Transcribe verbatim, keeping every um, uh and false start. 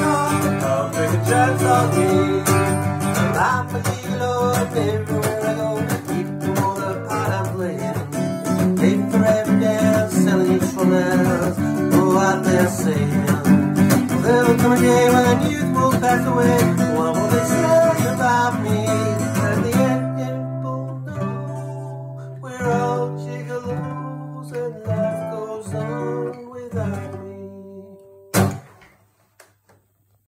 I'll drink a chance on me. Well, I'm a gigolo and everywhere I go, keep the water pot I'm playing. Pay for every dance, selling each romance, go out there saying, there'll come a day when youth will pass away.